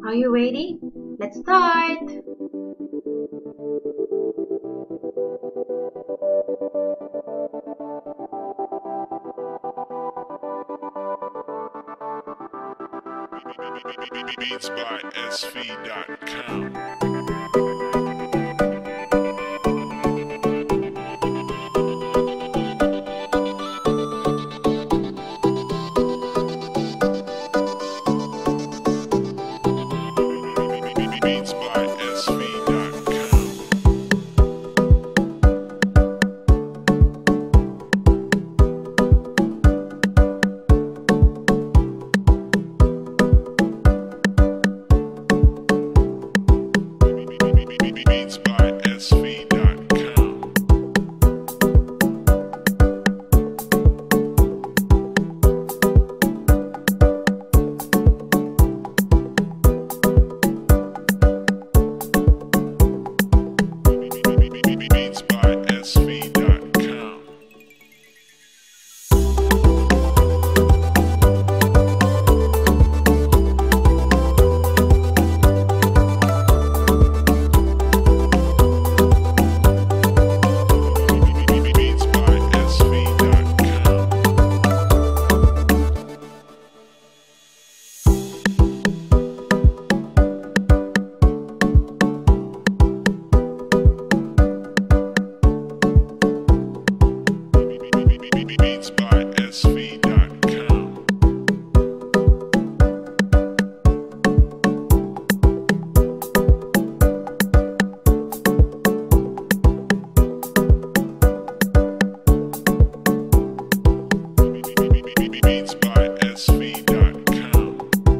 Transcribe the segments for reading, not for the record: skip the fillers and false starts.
Are you ready? Let's start! Beats by SV.com. Beats by SV.com. Beats by SV.com. Beats by SV.com. Beats by SV.com. Beats by SV.com. Beats by SV.com.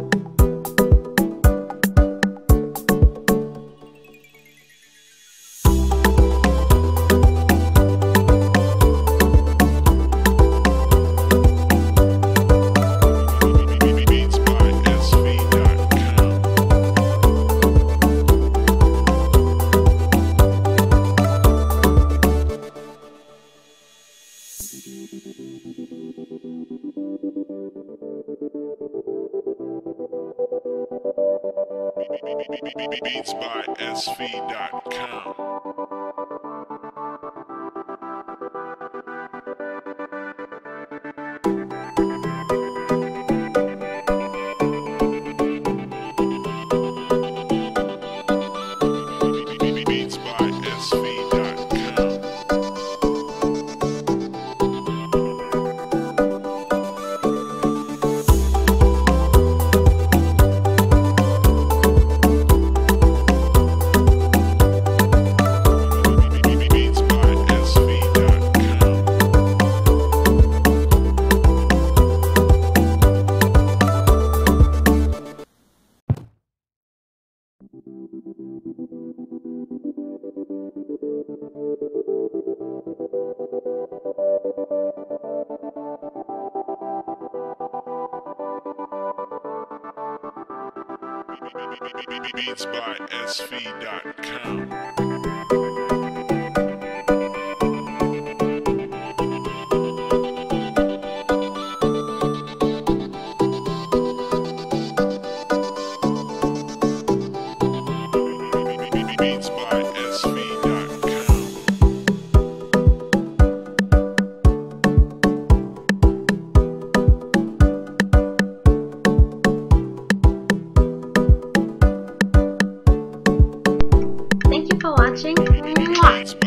Beats by SV.com. Beats by SV.com. Beats by SV.com. Beats by SV.com. Beats by SV.com. Beats by SV.com. Thank you for watching. Mwah! Beats by